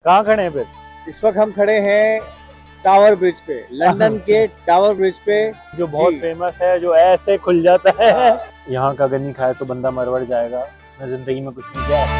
कहाँ खड़े हैं फिर? इस वक्त हम खड़े हैं टावर ब्रिज पे, लंदन के टावर ब्रिज पे, जो बहुत फेमस है, जो ऐसे खुल जाता है। यहाँ का अगर नहीं खाए तो बंदा मरवड़ जाएगा। मैं जिंदगी में कुछ नहीं किया।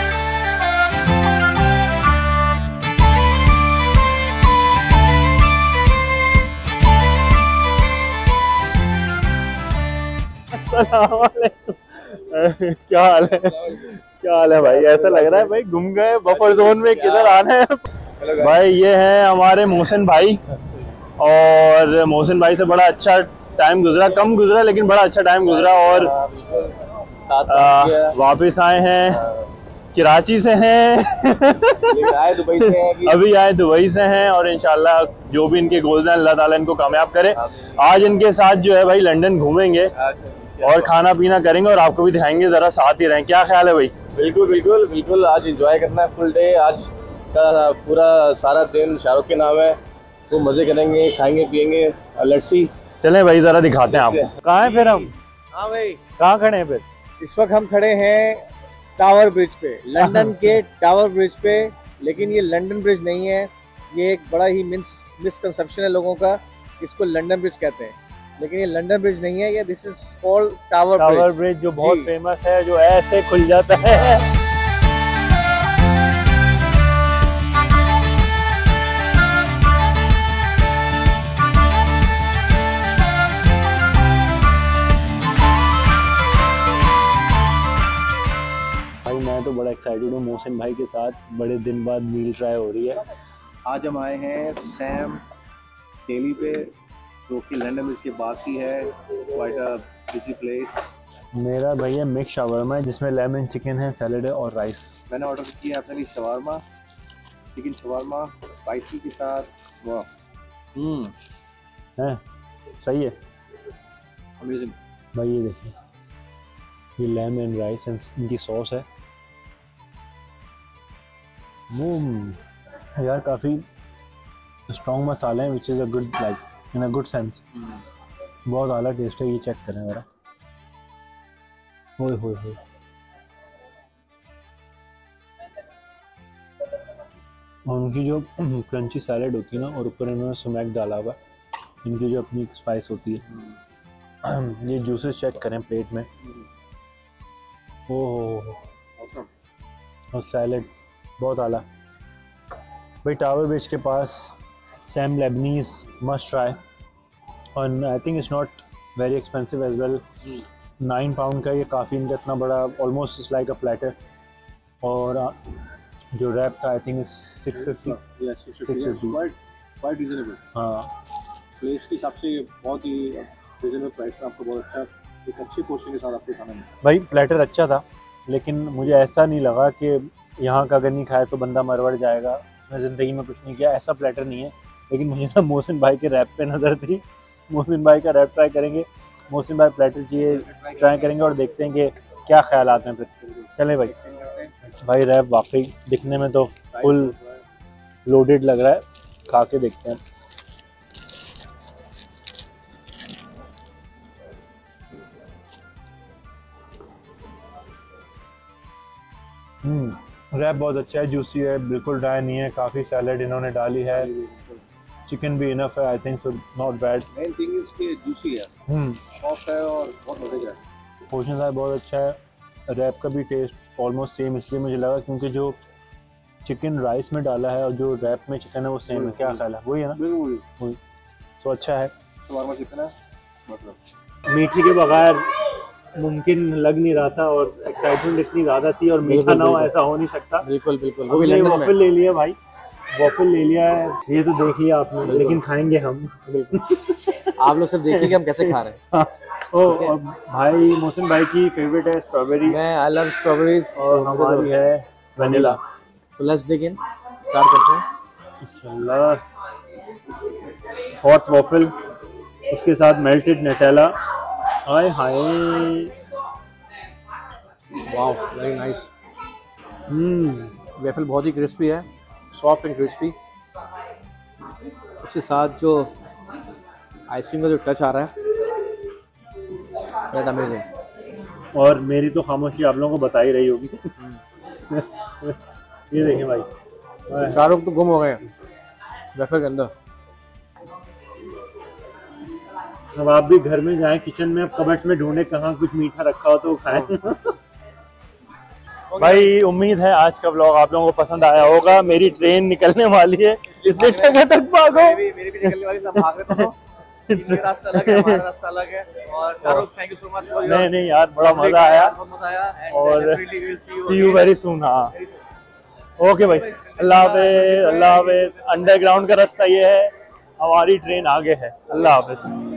क्या हाल है? क्या हाल है भाई? ऐसा लग रहा है भाई गुम गए बफर जोन में, किधर आना है भाई। ये है हमारे मोहसिन भाई, और मोहसिन भाई से बड़ा अच्छा टाइम गुजरा, कम गुजरा लेकिन बड़ा अच्छा टाइम गुजरा। और वापस आए हैं, कराची से हैं। दुबई से हैं अभी आए दुबई से हैं, और इंशाल्लाह जो भी इनके गोल्स हैं अल्लाह ताला इनको कामयाब करे। आज इनके साथ जो है भाई लंदन घूमेंगे और खाना पीना करेंगे, और आपको भी दिखाएंगे, जरा साथ ही रहें। क्या ख्याल है भाई? बिल्कुल बिल्कुल बिल्कुल, आज एंजॉय करना है फुल डे। आज का पूरा सारा दिन शाहरुख के नाम है, तो मजे करेंगे, खाएंगे पियेंगे। लेट्स सी, चलें भाई जरा दिखाते हैं आपको। कहाँ है फिर हम? हाँ भाई, कहाँ खड़े हैं फिर? इस वक्त हम खड़े हैं टावर ब्रिज पे, लंदन के टावर ब्रिज पे। लेकिन ये लंदन ब्रिज नहीं है, ये एक बड़ा ही मिसकंसेप्शन है लोगों का, इसको लंदन ब्रिज कहते हैं, लेकिन ये लंदन ब्रिज नहीं है। ये this is called tower bridge, जो बहुत फेमस है, जो ऐसे खुल जाता है। भाई मैं तो बड़ा एक्साइटेड हूँ मोहसिन भाई के साथ, बड़े दिन बाद मील ट्राई हो रही है। आज हम आए हैं सैम डेली पे, जो कि लंदन ब्रिज के पास ही है। Quite a busy place. मेरा भैया मिक्स शावरमा है, जिसमें लेमन चिकन है, सैलड है और राइस। मैंने ऑर्डर किया अपने लिए शवारमा, चिकन शवारमा स्पाइसी के साथ। वाह, है सही है, अमेजिंग। भाई ये देखिए, ये लेमन राइस एंड इनकी सॉस है। यार काफ़ी स्ट्रॉन्ग मसाले हैं, which is a good like in a good sense. बहुत आला टेस्ट है, ये चेक करें ज़रा। होए होए होए, और उनकी जो क्रंची सैलड होती है ना, और ऊपर इन्होंने स्मैक डाला हुआ, इनकी जो अपनी स्पाइस होती है। ये जूसेस चेक करें प्लेट में, ओह, और सैलड बहुत आला। भाई टावर ब्रिज के पास सैम लेबनीज मस्ट ट्राई, और I think it's not very expensive as well. 9 pound का ये काफ़ी, इनका इतना बड़ा, almost it's like a platter. और जो रैप था I think is 650। Quite reasonable. हाँ, प्लेस के हिसाब से बहुत ही रीजनेबल प्राइस में आपको बहुत अच्छा एक अच्छी पोर्शन के साथ आपको खाना मिला। भाई प्लेटर अच्छा था, लेकिन मुझे ऐसा नहीं लगा कि यहाँ का अगर नहीं खाए तो बंदा मरवड़ जाएगा। मैं ज़िंदगी में कुछ नहीं किया, ऐसा प्लेटर नहीं है। लेकिन मुझे ना मोहसिन भाई के रैप पे नज़र थी, मोहसिन भाई का रैप ट्राई करेंगे। मोहसिन भाई प्लेटर चाहिए, ट्राई करेंगे और देखते हैं कि क्या ख्यालात हैं फिर। चलें भाई। भाई रैप वाकई दिखने में तो फुल लोडेड लग रहा है, खा के देखते हैं। रैप बहुत अच्छा है, जूसी है, बिल्कुल ड्राई नहीं है, काफ़ी सैलड इन्होंने डाली है, चिकन भी इनफ है, I think so not bad. Main thing is कि जूसी है, सॉफ्ट है और बहुत मज़े का है। पोर्शन साइज बहुत अच्छा है। रैप का भी टेस्ट ऑलमोस्ट सेम इसलिए मुझे लगा क्योंकि जो चिकन राइस में डाला है और जो रैप में चिकन है वो सेम है। क्या ख्याल है? वही है ना? बिल्कुल वही। सो अच्छा है। शवारमा कितना मतलब मीठे के बगैर मुमकिन लग नहीं रहा था, और एक्साइटमेंट इतनी ज़्यादा थी, और मीठा ना हो ऐसा हो नहीं सकता। बिल्कुल बिल्कुल। हमने वॉफल ले लिया भाई, वॉफल ले लिया है, ये तो देख लिया आपने, लेकिन खाएंगे हम। बिल्कुल आप लोग सब देखिए कि हम कैसे खा रहे हैं। और भाई मोहसिन भाई की फेवरेट है स्ट्रॉबेरी, मैं आई लव स्ट्रॉबेरीज, और हमारी है vanilla. So let's dig in, start करते हैं। बिस्मिल्लाह। हॉट वॉफल, उसके साथ मेल्टेड नटेला। हाय हाय, वाओ वेरी नाइस। वेफल बहुत ही क्रिस्पी है, सॉफ्ट एंड क्रिस्पी। उसके साथ जो आइसिंग का जो टच आ रहा है, दैट अमेजिंग। और मेरी तो खामोशी आप लोगों को बता ही रही होगी। ये देखें भाई, शाहरुख तो गुम हो गए वेफर के अंदर। अब आप भी घर में जाएं किचन में, अब कबर्ड्स में ढूंढे कहाँ कुछ मीठा रखा हो तो खाएं। भाई उम्मीद है आज का व्लॉग आप लोगों को पसंद आया होगा। मेरी ट्रेन निकलने वाली है इसलिए जगह तक भागो। मेरी भी निकलने वाली, सब भाग रहे थे। इनका रास्ता अलग है, हमारा रास्ता अलग है। और Shahrukh thank you so much for your, नहीं यार बड़ा मजा आया, बहुत मजा आया। और सी यू वेरी सून। हाँ ओके भाई, अल्लाह हाफिज। अल्लाह हाफिज। अंडरग्राउंड का रास्ता ये है, हमारी ट्रेन आगे है। अल्लाह हाफिज।